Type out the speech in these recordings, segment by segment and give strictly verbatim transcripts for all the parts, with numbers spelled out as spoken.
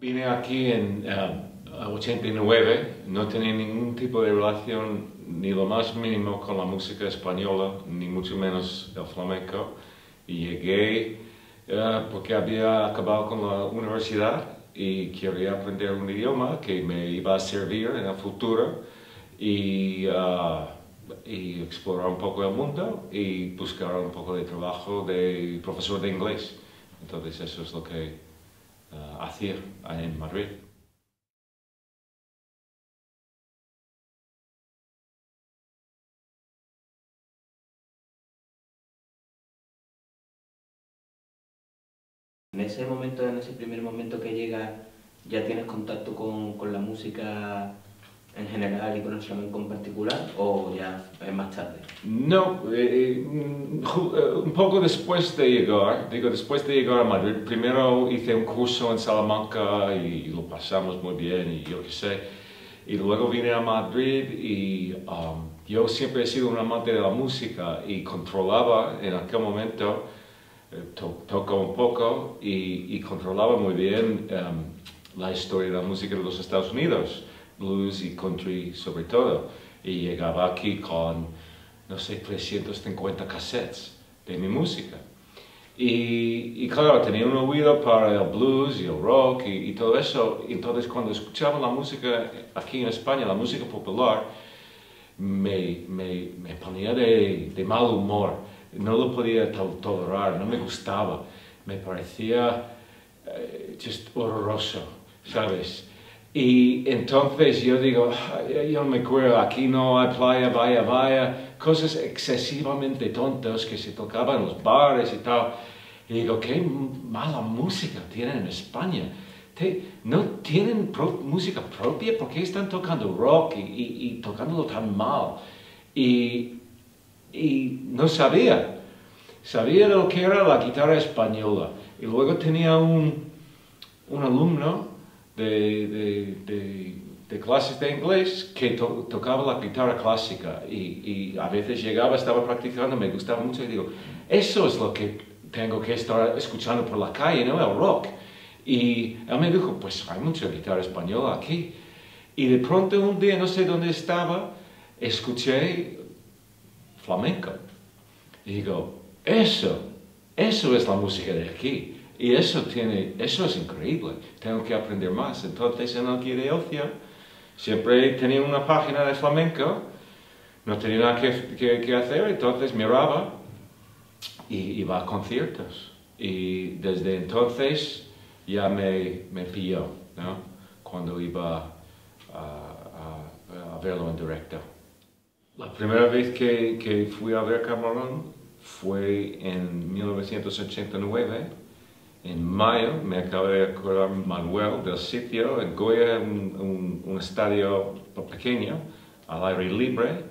Vine aquí en uh, ochenta y nueve, no tenía ningún tipo de relación ni lo más mínimo con la música española, ni mucho menos el flamenco. Y llegué uh, porque había acabado con la universidad y quería aprender un idioma que me iba a servir en el futuro y, uh, y explorar un poco el mundo y buscar un poco de trabajo de profesor de inglés. Entonces eso es lo que Uh, hacía en Madrid. En ese momento, en ese primer momento que llegas, ¿ya tienes contacto con, con la música en general y con el flamenco en particular, o ya es más tarde? No, eh, un poco después de llegar, digo, después de llegar a Madrid, primero hice un curso en Salamanca y lo pasamos muy bien y yo qué sé, y luego vine a Madrid y um, yo siempre he sido un amante de la música y controlaba en aquel momento, eh, to toco un poco y, y controlaba muy bien um, la historia de la música de los Estados Unidos, blues y country sobre todo, y llegaba aquí con, no sé, trescientos cincuenta cassettes de mi música. Y, y claro, tenía un oído para el blues y el rock y, y todo eso. Entonces, cuando escuchaba la música aquí en España, la música popular, me, me, me ponía de, de mal humor. No lo podía to tolerar, no me gustaba. Me parecía uh, just horroroso, ¿sabes? Y entonces yo digo, yo me acuerdo, aquí no hay playa, vaya, vaya, cosas excesivamente tontas que se tocaban en los bares y tal. Y digo, qué mala música tienen en España. Te, ¿No tienen pro música propia? ¿Por qué están tocando rock y, y, y tocándolo tan mal? Y, y no sabía. Sabía lo que era la guitarra española. Y luego tenía un, un alumno De, de, de, de clases de inglés que to, tocaba la guitarra clásica y, y a veces llegaba, estaba practicando, me gustaba mucho y digo, eso es lo que tengo que estar escuchando por la calle, ¿no? El rock. Y él me dijo, pues hay mucha guitarra española aquí. Y de pronto un día, no sé dónde estaba, escuché flamenco. Y digo, eso, eso es la música de aquí. Y eso, tiene, eso es increíble, tengo que aprender más. Entonces en el guía de ocio siempre tenía una página de flamenco, no tenía nada que, que, que hacer, entonces miraba y iba a conciertos. Y desde entonces ya me, me pilló, ¿no? Cuando iba a, a, a verlo en directo. La primera vez que, que fui a ver Camarón fue en mil novecientos ochenta y nueve. En mayo, me acabo de acordar Manuel del sitio, en Goya, un, un, un estadio pequeño, al aire libre,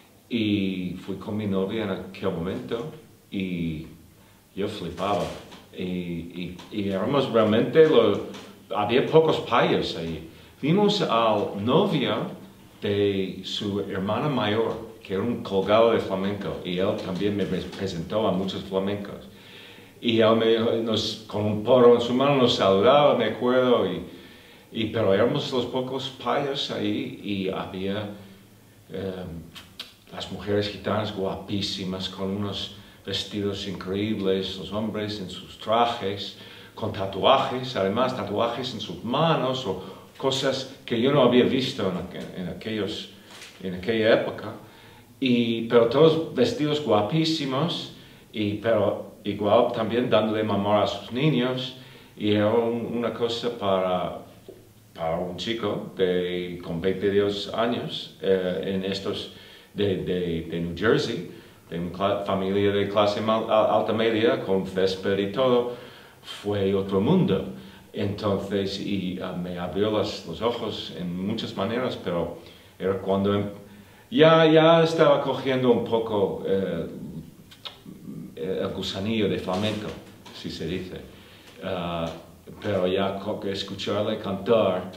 y fui con mi novia en aquel momento, y yo flipaba. Y, y, y éramos realmente, lo, había pocos payos ahí. Vimos al novio de su hermana mayor, que era un colgado de flamenco, y él también me presentó a muchos flamencos. Y él me, nos, con un porro en su mano nos saludaba, me acuerdo, y, y, pero éramos los pocos payos ahí y había eh, las mujeres gitanas guapísimas con unos vestidos increíbles, los hombres en sus trajes, con tatuajes, además tatuajes en sus manos o cosas que yo no había visto en, en, aquellos, en aquella época, y, pero todos vestidos guapísimos, y, pero igual también dándole mamar a sus niños, y era un, una cosa para, para un chico de, con veintidós años eh, en estos de, de, de New Jersey, de una familia de clase mal, alta media, con césped y todo, fue otro mundo. Entonces, y uh, me abrió los, los ojos en muchas maneras, pero era cuando ya, ya estaba cogiendo un poco eh, el gusanillo de flamenco, si se dice. Uh, pero ya escucharle cantar,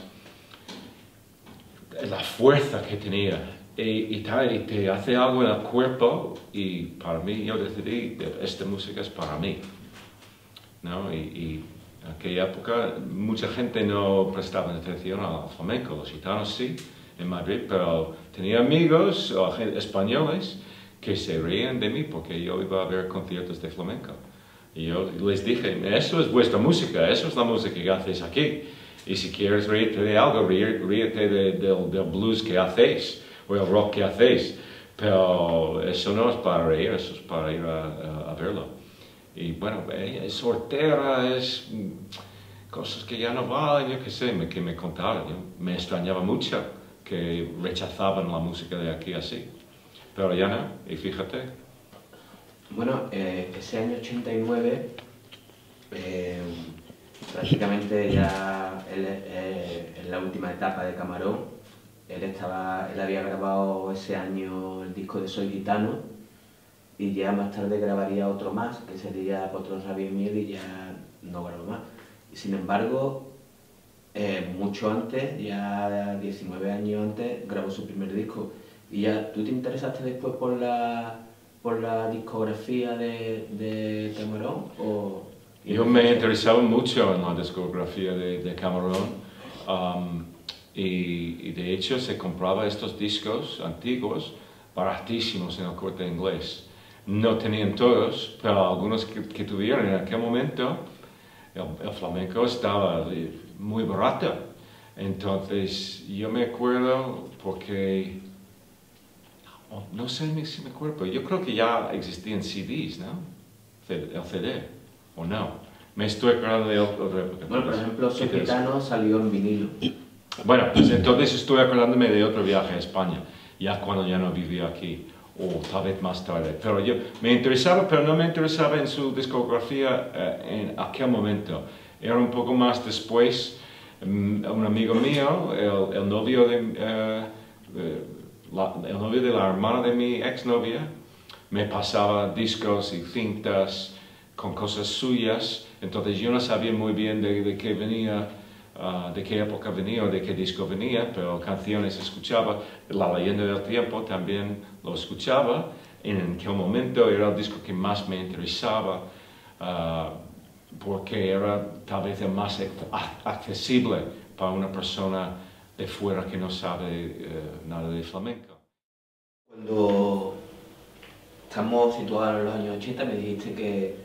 la fuerza que tenía, y, y, tal, y te hace algo en el cuerpo, y para mí yo decidí, esta música es para mí, ¿no? Y, y En aquella época mucha gente no prestaba atención al flamenco, los gitanos sí, en Madrid, pero tenía amigos o gente, españoles que se reían de mí porque yo iba a ver conciertos de flamenco. Y yo les dije, eso es vuestra música, eso es la música que hacéis aquí. Y si quieres reírte de algo, ríete de, de, del blues que hacéis o el rock que hacéis. Pero eso no es para reír, eso es para ir a, a, a verlo. Y bueno, ella es soltera, es cosas que ya no valen, yo qué sé, me, que me contaron. Yo, me extrañaba mucho que rechazaban la música de aquí así. Pero ya no, y fíjate. Bueno, eh, ese año ochenta y nueve, eh, prácticamente ya él, eh, en la última etapa de Camarón, él, estaba, él había grabado ese año el disco de Soy Gitano y ya más tarde grabaría otro más, que sería Potros, Rabia y Miel, y ya no grabó más. Y sin embargo, eh, mucho antes, ya diecinueve años antes, grabó su primer disco. ¿Y ya tú te interesaste después por la, por la discografía de, de Camarón? O, yo me interesaba mucho en la discografía de, de Camarón. Um, y, y de hecho se compraba estos discos antiguos baratísimos en el Corte Inglés. No tenían todos, pero algunos que, que tuvieron en aquel momento, el, el flamenco estaba muy barato. Entonces yo me acuerdo porque, no sé si me acuerdo, pero yo creo que ya existían C Ds, ¿no? El C D, ¿o no? Me estoy acordando de otra época. Bueno, por ejemplo, Soy Gitano salió en vinilo. Bueno, pues entonces estoy acordándome de otro viaje a España, ya cuando ya no vivía aquí, o tal vez más tarde. Pero yo me interesaba, pero no me interesaba en su discografía eh, en aquel momento. Era un poco más después, um, un amigo mío, el, el novio de... Uh, eh, La, el novio de la hermana de mi exnovia me pasaba discos y cintas con cosas suyas, entonces yo no sabía muy bien de, de qué venía, uh, de qué época venía o de qué disco venía, pero canciones escuchaba. La Leyenda del Tiempo también lo escuchaba, en aquel momento era el disco que más me interesaba, uh, porque era tal vez el más accesible para una persona de fuera que no sabe uh, nada de flamenco. Cuando estamos situados en los años ochenta, me dijiste que,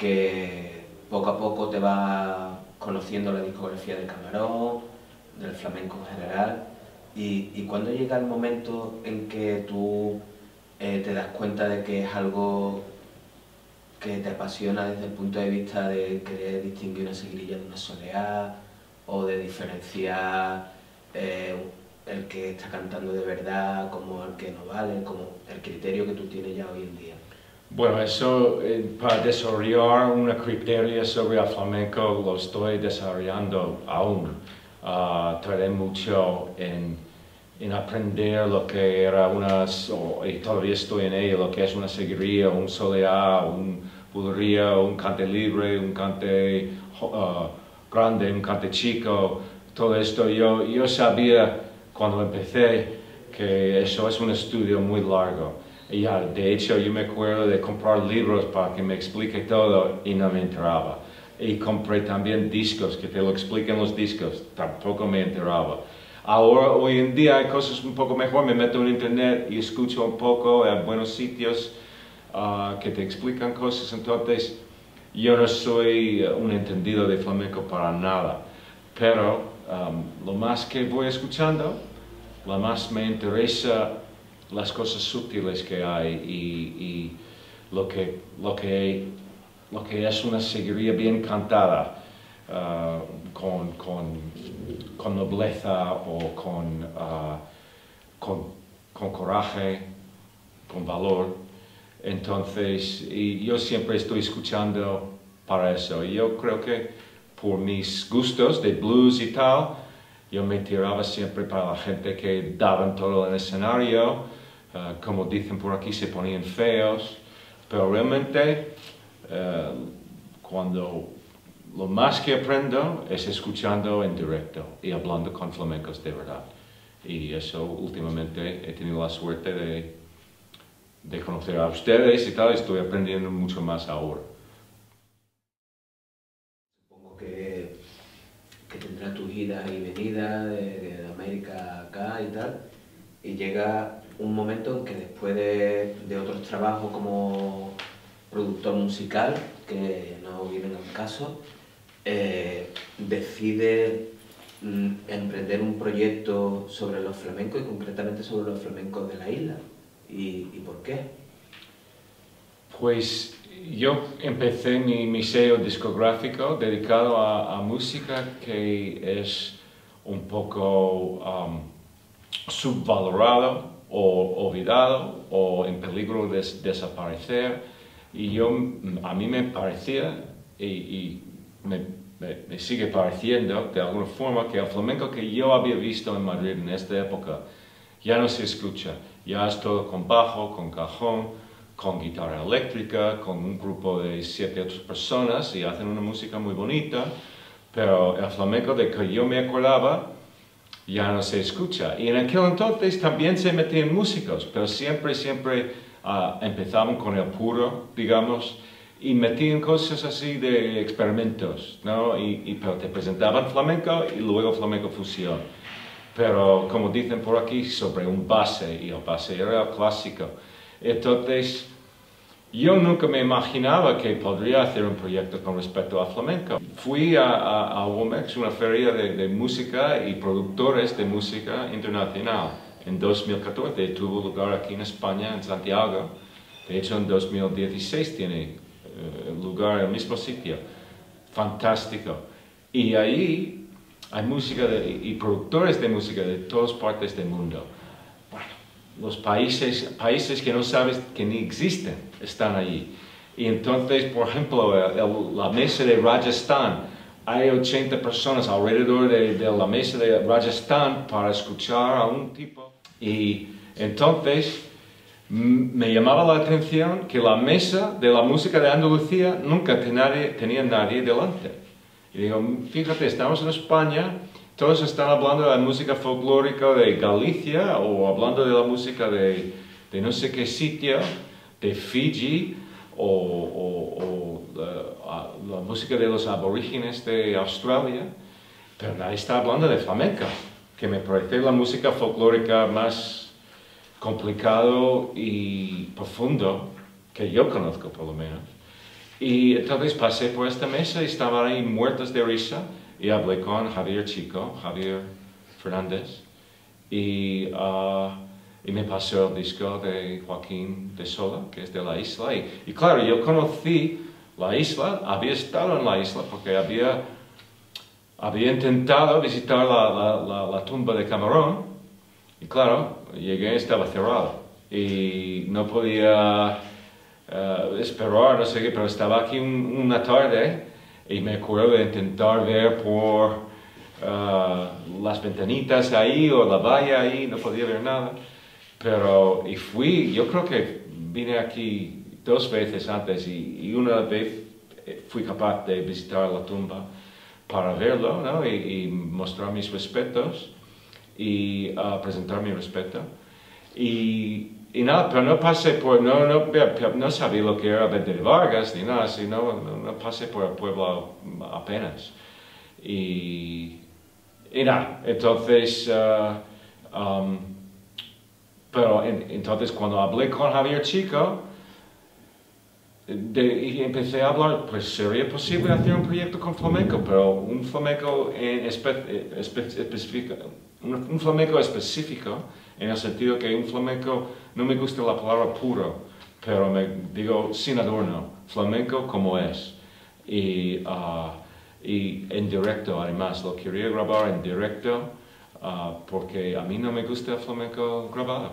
que poco a poco te vas conociendo la discografía de Camarón, del flamenco en general, y, y cuando llega el momento en que tú eh, te das cuenta de que es algo que te apasiona desde el punto de vista de querer distinguir una seguirilla de una soleá, o de diferenciar eh, el que está cantando de verdad como el que no vale, como el criterio que tú tienes ya hoy en día? Bueno, eso eh, para desarrollar un criterio sobre el flamenco lo estoy desarrollando aún. Uh, tardé mucho en, en aprender lo que era una, oh, y todavía estoy en ello, lo que es una seguiría, un soleá, un bulería, un cante libre, un cante uh, grande, un cante chico. Todo esto yo, yo sabía cuando empecé que eso es un estudio muy largo. Y ya, de hecho, yo me acuerdo de comprar libros para que me explique todo y no me enteraba. Y compré también discos, que te lo expliquen los discos, tampoco me enteraba. Ahora, hoy en día hay cosas un poco mejor, me meto en internet y escucho un poco en buenos sitios uh, que te explican cosas. Entonces, yo no soy un entendido de flamenco para nada, pero um, lo más que voy escuchando, lo más me interesa las cosas sutiles que hay y, y lo, que, lo, que, lo que es una seguiría bien cantada, uh, con, con, con nobleza o con, uh, con, con coraje, con valor. Entonces, y yo siempre estoy escuchando para eso. Y yo creo que por mis gustos de blues y tal, yo me tiraba siempre para la gente que daban todo en el escenario. Uh, como dicen por aquí, se ponían feos, pero realmente uh, cuando lo más que aprendo es escuchando en directo y hablando con flamencos de verdad. Y eso últimamente he tenido la suerte de, de conocer a ustedes y tal, estoy aprendiendo mucho más ahora. Supongo que idas y venidas de, de América acá y tal, y llega un momento en que después de, de otros trabajos como productor musical, que no vienen al caso, eh, decide mm, emprender un proyecto sobre los flamencos y concretamente sobre los flamencos de la isla. ¿Y, y por qué? Pues yo empecé mi, mi sello discográfico dedicado a, a música que es un poco um, subvalorado o olvidado o en peligro de desaparecer, y yo, a mí me parecía y, y me, me, me sigue pareciendo de alguna forma que el flamenco que yo había visto en Madrid en esta época ya no se escucha, ya es todo con bajo, con cajón, con guitarra eléctrica, con un grupo de siete otras personas y hacen una música muy bonita, pero el flamenco de que yo me acordaba ya no se escucha. Y en aquel entonces también se metían músicos, pero siempre, siempre uh, empezaban con el puro, digamos, y metían cosas así de experimentos, ¿no? Y, y, pero te presentaban flamenco y luego flamenco fusión. Pero, como dicen por aquí, sobre un base, y el base era el clásico. Entonces, yo nunca me imaginaba que podría hacer un proyecto con respecto al flamenco. Fui a, a, a WOMEX, una feria de, de música y productores de música internacional. En dos mil catorce tuvo lugar aquí en España, en Santiago. De hecho, en dos mil dieciséis tiene uh, lugar en el mismo sitio. Fantástico. Y ahí hay música de, y productores de música de todas partes del mundo. Bueno, los países, países que no sabes que ni existen están allí. Y entonces, por ejemplo, el, la mesa de Rajasthan, hay ochenta personas alrededor de, de la mesa de Rajasthan para escuchar a un tipo. Y entonces me llamaba la atención que la mesa de la música de Andalucía nunca tenía, tenía nadie delante. Y digo, fíjate, estamos en España, todos están hablando de la música folclórica de Galicia o hablando de la música de, de no sé qué sitio, de Fiji, o, o, o la, la música de los aborígenes de Australia, pero nadie está hablando de flamenco, que me parece la música folclórica más complicado y profundo que yo conozco, por lo menos. Y entonces pasé por esta mesa y estaban ahí muertos de risa y hablé con Javier Chico, Javier Fernández, y, uh, y me pasó el disco de Joaquín de Sola, que es de la isla. Y, y claro, yo conocí la isla, había estado en la isla porque había, había intentado visitar la, la, la, la tumba de Camarón, y claro, llegué y estaba cerrado y no podía Uh, esperar, no sé qué, pero estaba aquí un, una tarde y me acuerdo de intentar ver por uh, las ventanitas ahí o la valla ahí, no podía ver nada, pero y fui, yo creo que vine aquí dos veces antes y, y una vez fui capaz de visitar la tumba para verlo, ¿no? y, y mostrar mis respetos y uh, presentar mi respeto. Y Y nada, pero no pasé por, no, no, no sabía lo que era Vete de Vargas ni nada así, no, no, no pasé por el pueblo apenas. Y, y nada, entonces, uh, um, pero en, entonces cuando hablé con Javier Chico, de, y empecé a hablar, pues sería posible hacer un proyecto con flamenco, pero un flamenco en espe, espe, específico, un, un flamenco específico, en el sentido que un flamenco, no me gusta la palabra puro, pero me digo sin adorno, flamenco como es. Y, uh, y en directo además, lo quería grabar en directo uh, porque a mí no me gusta el flamenco grabado.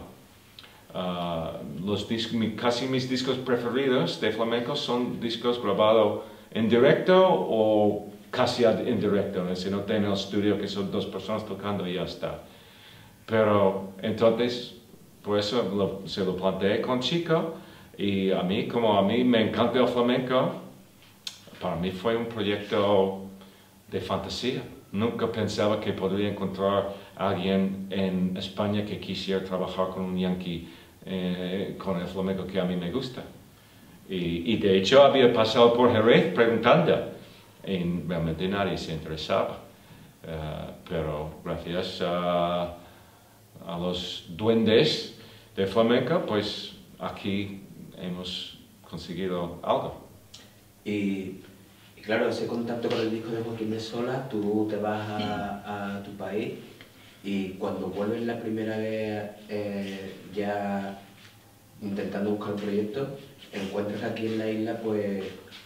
Uh, los discos, mi, casi mis discos preferidos de flamenco son discos grabados en directo o casi en directo, si no tengo el estudio que son dos personas tocando y ya está. Pero entonces, por eso lo, se lo planteé con Chico, y a mí, como a mí me encanta el flamenco, para mí fue un proyecto de fantasía. Nunca pensaba que podría encontrar a alguien en España que quisiera trabajar con un yankee, eh, con el flamenco que a mí me gusta. Y, y de hecho había pasado por Jerez preguntando, y realmente nadie se interesaba. Uh, pero gracias a, a los duendes de flamenco, pues aquí hemos conseguido algo. Y, y claro, ese contacto con el disco de Joaquín de Sola, tú te vas a, a tu país y cuando vuelves la primera vez eh, ya intentando buscar un proyecto, encuentras que aquí en la isla pues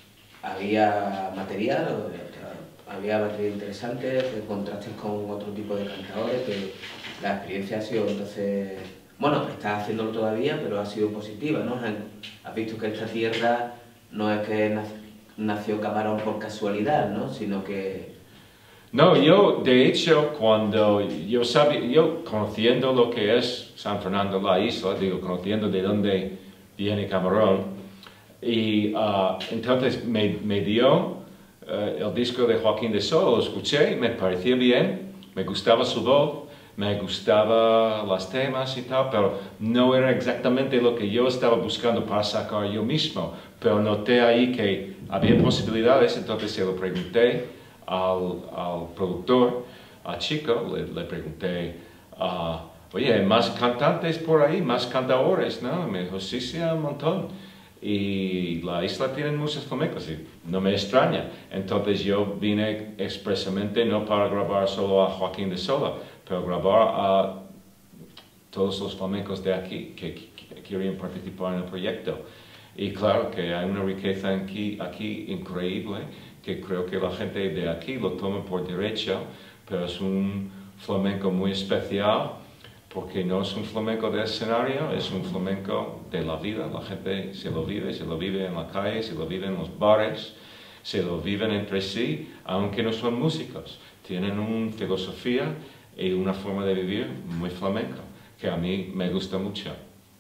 había material, o, había material interesante, te encontraste con otro tipo de cantadores, que la experiencia ha sido entonces, bueno, estás haciéndolo todavía, pero ha sido positiva, ¿no? Has visto que esta tierra no es que nació Camarón por casualidad, ¿no? Sino que... No, yo, de hecho, cuando yo sabía, yo conociendo lo que es San Fernando, la isla, digo, conociendo de dónde viene Camarón, y uh, entonces me, me dio uh, el disco de Joaquín de Sola, lo escuché, me parecía bien, me gustaba su voz, me gustaban los temas y tal, pero no era exactamente lo que yo estaba buscando para sacar yo mismo, pero noté ahí que había posibilidades, entonces se lo pregunté al, al productor, al chico, le, le pregunté, uh, oye, ¿hay más cantantes por ahí, más cantadores? ¿No? Me dijo, sí, sí, hay un montón. Y la isla tiene muchos flamencos y no me extraña. Entonces yo vine expresamente no para grabar solo a Joaquín de Sola, pero grabar a todos los flamencos de aquí que, que querían participar en el proyecto. Y claro que hay una riqueza aquí, aquí increíble, que creo que la gente de aquí lo toma por derecho, pero es un flamenco muy especial, porque no es un flamenco de escenario, es un flamenco de la vida. La gente se lo vive, se lo vive en la calle, se lo vive en los bares, se lo viven entre sí, aunque no son músicos. Tienen una filosofía y una forma de vivir muy flamenca, que a mí me gusta mucho.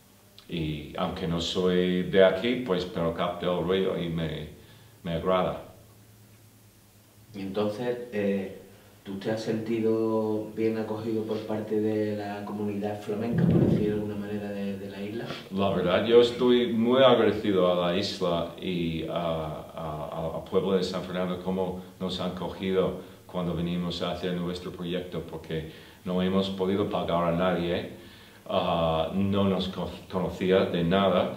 Y aunque no soy de aquí, pues pero capto el ruido y me, me agrada. Y entonces, eh, ¿tú te has sentido bien acogido por parte de la comunidad flamenca, por decir de alguna manera, de, de la isla? La verdad, yo estoy muy agradecido a la isla y al pueblo de San Fernando, cómo nos han acogido cuando venimos a hacer nuestro proyecto, porque no hemos podido pagar a nadie, uh, no nos conocía de nada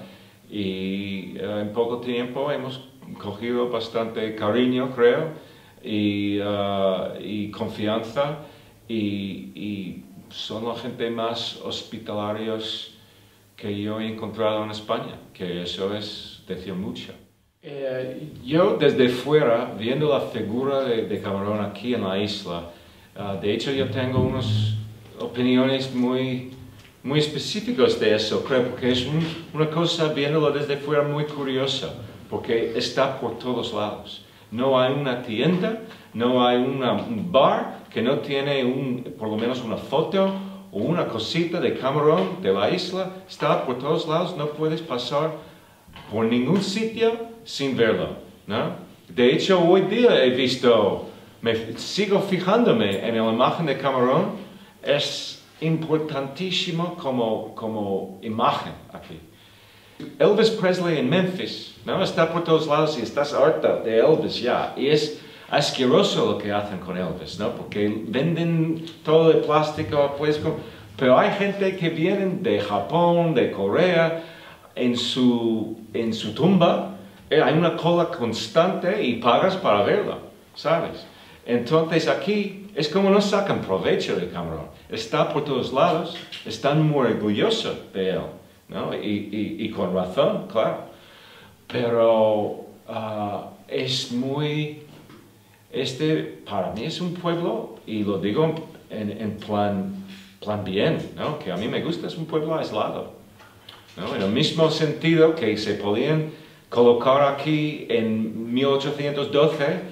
y uh, en poco tiempo hemos cogido bastante cariño, creo, y, uh, y confianza, y, y son la gente más hospitalarios que yo he encontrado en España, que eso es decir mucho. Eh, yo desde fuera, viendo la figura de, de Camarón aquí en la isla, uh, de hecho yo tengo unas opiniones muy, muy específicas de eso, creo, porque es un, una cosa viéndolo desde fuera muy curiosa, porque está por todos lados. No hay una tienda, no hay una, un bar que no tiene un, por lo menos una foto o una cosita de Camarón, de la isla. Está por todos lados, no puedes pasar por ningún sitio sin verlo, ¿no? De hecho, hoy día he visto, me sigo fijándome en la imagen de Camarón, es importantísimo como, como imagen aquí. Elvis Presley en Memphis, ¿no? Está por todos lados y estás harta de Elvis ya. Y es asqueroso lo que hacen con Elvis, ¿no? Porque venden todo de plástico, pues, pero hay gente que viene de Japón, de Corea, en su, en su tumba, hay una cola constante y pagas para verla, ¿sabes? Entonces aquí es como no sacan provecho de Camarón. Está por todos lados, están muy orgullosos de él, ¿no? Y, y, y con razón, claro. Pero uh, es muy... Este, para mí es un pueblo, y lo digo en, en plan, plan bien, ¿no? Que a mí me gusta, es un pueblo aislado, ¿no? En el mismo sentido que se podían colocar aquí en mil ochocientos doce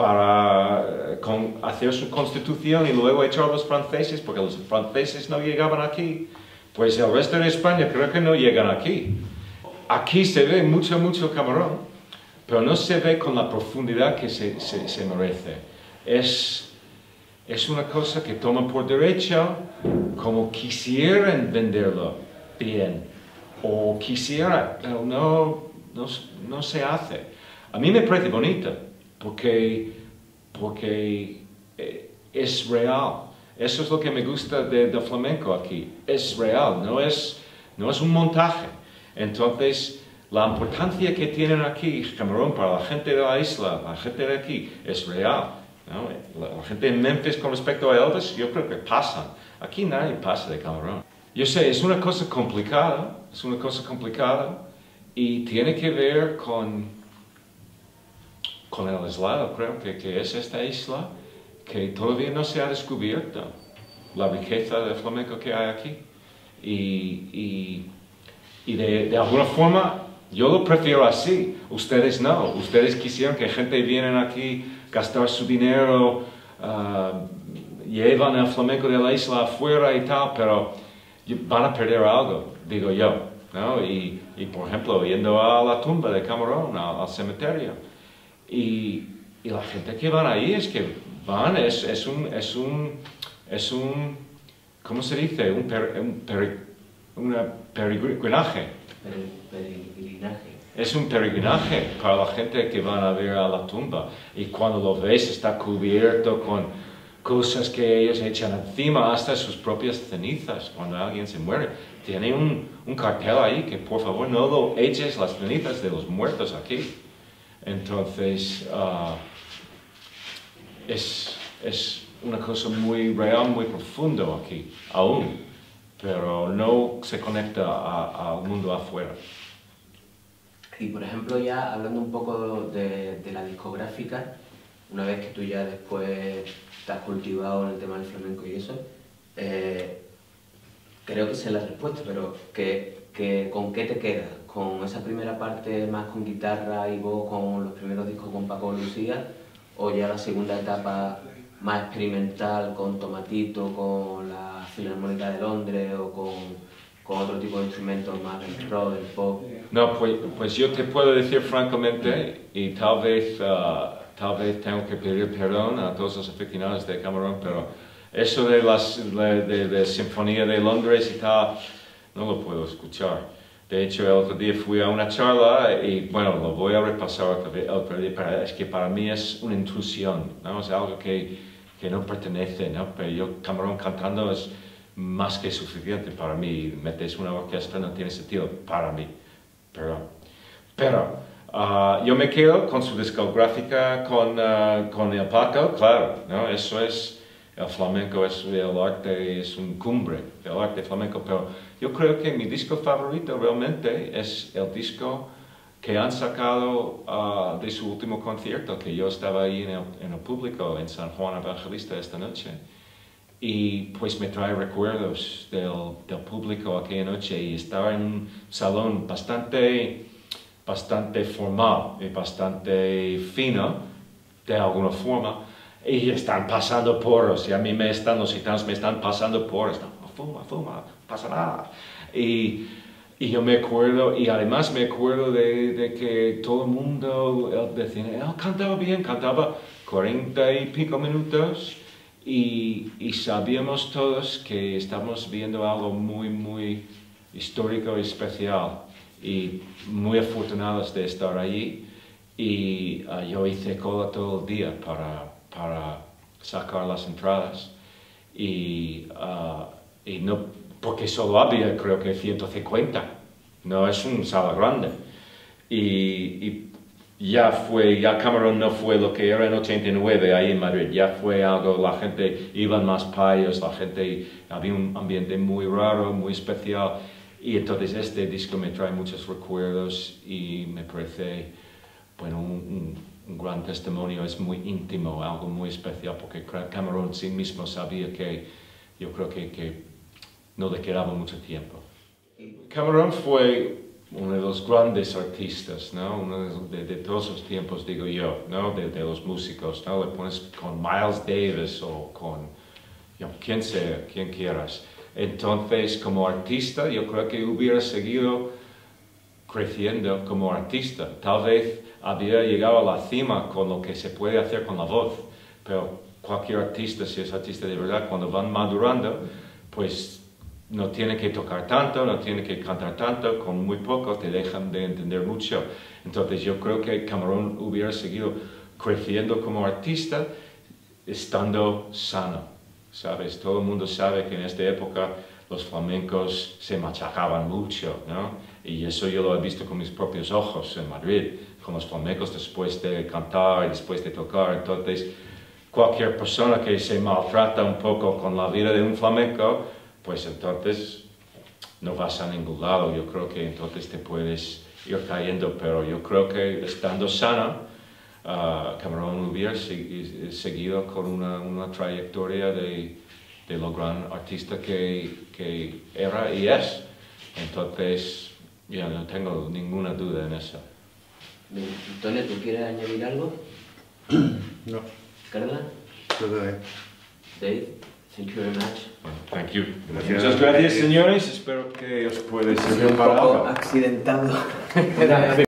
para con, hacer su constitución y luego echar a los franceses, porque los franceses no llegaban aquí, pues el resto de España creo que no llegan aquí. Aquí se ve mucho, mucho Camarón, pero no se ve con la profundidad que se, se, se merece. Es, es una cosa que toman por derecho, como quisieran venderlo bien, o quisiera, pero no, no, no se hace. A mí me parece bonito, porque, porque eh, es real. Eso es lo que me gusta de, del flamenco aquí, es real, no es, no es un montaje. Entonces, la importancia que tienen aquí, Camarón, para la gente de la isla, la gente de aquí, es real, ¿no? La, la gente en Memphis con respecto a Elvis, yo creo que pasan. Aquí nadie pasa de Camarón. Yo sé, es una cosa complicada, es una cosa complicada y tiene que ver con, con el aislado, creo que, que es esta isla que todavía no se ha descubierto la riqueza del flamenco que hay aquí. Y, y, y de, de alguna forma yo lo prefiero así, ustedes no, ustedes quisieran que gente viene aquí gastar su dinero, uh, llevan el flamenco de la isla afuera y tal, pero van a perder algo, digo yo, ¿no? Y, y por ejemplo, yendo a la tumba de Camarón, al, al cementerio, y, y la gente que van ahí es que van, es, es un, es un, es un, ¿cómo se dice? Un, per, un per, una peregrinaje. Peregrinaje. Es un peregrinaje para la gente que van a ver a la tumba. Y cuando lo ves está cubierto con cosas que ellos echan encima, hasta sus propias cenizas. Cuando alguien se muere, tiene un, un cartel ahí que por favor no lo eches las cenizas de los muertos aquí. Entonces, uh, es, es una cosa muy real, muy profundo aquí, aún, pero no se conecta al mundo afuera. Y por ejemplo, ya hablando un poco de, de la discográfica, una vez que tú ya después te has cultivado en el tema del flamenco y eso, eh, creo que sé la respuesta, pero que, que, ¿con qué te quedas? ¿Con esa primera parte más con guitarra y voz, con los primeros discos con Paco Lucía? ¿O ya la segunda etapa más experimental con Tomatito, con la Filarmónica de Londres o con, con otro tipo de instrumentos más del rock, del pop? No, pues, pues yo te puedo decir francamente, y tal vez, uh, tal vez tengo que pedir perdón a todos los aficionados de Camarón, pero eso de la de, de, de Sinfonía de Londres y tal, no lo puedo escuchar. De hecho, el otro día fui a una charla y, bueno, lo voy a repasar otra vez, otra vez para, es que para mí es una intrusión, ¿no? Es algo que, que no pertenece, ¿no? Pero yo, Camarón cantando es más que suficiente para mí. Metes una orquesta, no tiene sentido para mí. Pero, pero uh, yo me quedo con su discográfica, con, uh, con el Paco, claro, ¿no? Eso es... El flamenco es el arte, es un cumbre del arte flamenco, pero yo creo que mi disco favorito realmente es el disco que han sacado uh, de su último concierto, que yo estaba ahí en el, en el público en San Juan Evangelista esta noche. Y pues me trae recuerdos del, del público aquella noche y estaba en un salón bastante, bastante formal y bastante fino, de alguna forma. Y están pasando porros, y a mí me están, los gitanos me están pasando porros, no, fuma, fuma, no pasa nada. Y, y yo me acuerdo, y además me acuerdo de, de que todo el mundo decía, él cantaba bien, cantaba cuarenta y pico minutos, y, y sabíamos todos que estábamos viendo algo muy, muy histórico y especial, y muy afortunados de estar allí. Y uh, yo hice cola todo el día para... para sacar las entradas y, uh, y no, porque solo había creo que ciento cincuenta, no es una sala grande y, y ya fue, ya Camarón no fue lo que era en ochenta y nueve ahí en Madrid, ya fue algo, la gente iban más payos, la gente, había un ambiente muy raro, muy especial y entonces este disco me trae muchos recuerdos y me parece, bueno, un, un un gran testimonio, es muy íntimo, algo muy especial, porque Camarón sí mismo sabía que yo creo que, que no le quedaba mucho tiempo. Camarón fue uno de los grandes artistas, ¿no? Uno de, de, de todos los tiempos, digo yo, ¿no? De, de los músicos, ¿no? Le pones con Miles Davis o con you know, quien sea, quien quieras. Entonces, como artista, yo creo que hubiera seguido creciendo como artista. Tal vez había llegado a la cima con lo que se puede hacer con la voz, pero cualquier artista, si es artista de verdad, cuando van madurando, pues no tiene que tocar tanto, no tiene que cantar tanto, con muy poco te dejan de entender mucho. Entonces yo creo que Camarón hubiera seguido creciendo como artista estando sano, ¿sabes? Todo el mundo sabe que en esta época los flamencos se machacaban mucho, ¿no? Y eso yo lo he visto con mis propios ojos en Madrid, con los flamencos después de cantar y después de tocar. Entonces, cualquier persona que se maltrata un poco con la vida de un flamenco, pues entonces no vas a ningún lado. Yo creo que entonces te puedes ir cayendo, pero yo creo que estando sana, uh, Camarón hubiera seguido con una, una trayectoria de, de lo gran artista que, que era y es. Entonces, ya no tengo ninguna duda en eso. Antonio, ¿tú quieres añadir algo? No. Carla? Todo bien. Dave? Thank you very much. Bueno, thank you. Gracias. Muchas gracias, señores. Espero que os pueda Ha sido servir un para poco algo. accidentado.